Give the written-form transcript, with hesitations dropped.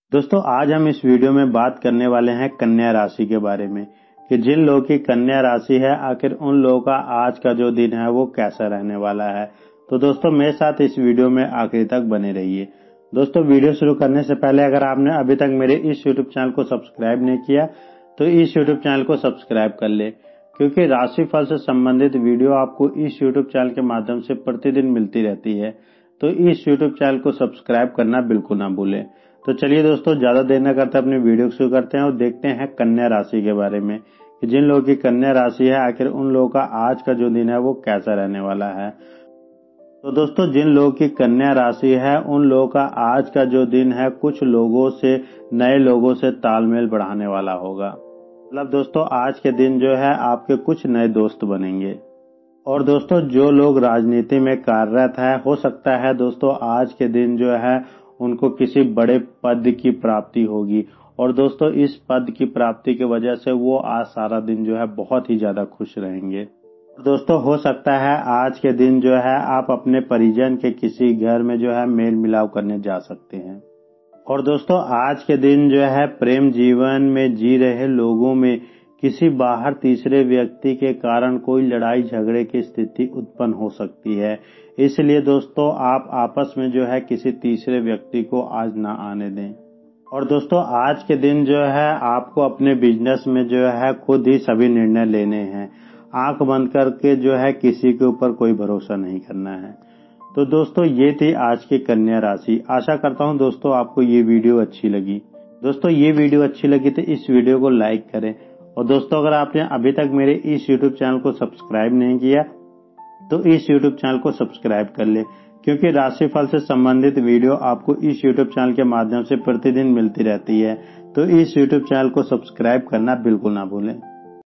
दोस्तों आज हम इस वीडियो में बात करने वाले हैं कन्या राशि के बारे में कि जिन लोगों की कन्या राशि है आखिर उन लोगों का आज का जो दिन है वो कैसा रहने वाला है। तो दोस्तों मेरे साथ इस वीडियो में आखिर तक बने रहिए। दोस्तों वीडियो शुरू करने से पहले अगर आपने अभी तक मेरे इस यूट्यूब चैनल को सब्सक्राइब नहीं किया तो इस यूट्यूब चैनल को सब्सक्राइब कर ले, क्योंकि राशिफल से संबंधित वीडियो आपको इस यूट्यूब चैनल के माध्यम से प्रतिदिन मिलती रहती है। तो इस यूट्यूब चैनल को सब्सक्राइब करना बिल्कुल ना भूलें। तो चलिए दोस्तों ज्यादा देर न करते अपने वीडियो शुरू करते हैं और देखते हैं कन्या राशि के बारे में कि जिन लोगों की कन्या राशि है आखिर उन लोगों का आज का जो दिन है वो कैसा रहने वाला है। तो दोस्तों जिन लोगों की कन्या राशि है उन लोगों का आज का जो दिन है कुछ लोगों से, नए लोगों से तालमेल बढ़ाने वाला होगा। मतलब दोस्तों आज के दिन जो है आपके कुछ नए दोस्त बनेंगे। और दोस्तों जो लोग राजनीति में कार्यरत है, हो सकता है दोस्तों आज के दिन जो है उनको किसी बड़े पद की प्राप्ति होगी। और दोस्तों इस पद की प्राप्ति की वजह से वो आज सारा दिन जो है बहुत ही ज्यादा खुश रहेंगे। दोस्तों हो सकता है आज के दिन जो है आप अपने परिजन के किसी घर में जो है मेल मिलाप करने जा सकते हैं। और दोस्तों आज के दिन जो है प्रेम जीवन में जी रहे लोगों में किसी बाहर तीसरे व्यक्ति के कारण कोई लड़ाई झगड़े की स्थिति उत्पन्न हो सकती है। इसलिए दोस्तों आप आपस में जो है किसी तीसरे व्यक्ति को आज ना आने दें। और दोस्तों आज के दिन जो है आपको अपने बिजनेस में जो है खुद ही सभी निर्णय लेने हैं। आंख बंद करके जो है किसी के ऊपर कोई भरोसा नहीं करना है। तो दोस्तों ये थी आज की कन्या राशि। आशा करता हूँ दोस्तों आपको ये वीडियो अच्छी लगी। दोस्तों ये वीडियो अच्छी लगी तो इस वीडियो को लाइक करें। और दोस्तों अगर आपने अभी तक मेरे इस यूट्यूब चैनल को सब्सक्राइब नहीं किया तो इस यूट्यूब चैनल को सब्सक्राइब कर ले, क्योंकि राशिफल से संबंधित वीडियो आपको इस यूट्यूब चैनल के माध्यम से प्रतिदिन मिलती रहती है। तो इस यूट्यूब चैनल को सब्सक्राइब करना बिल्कुल ना भूलें।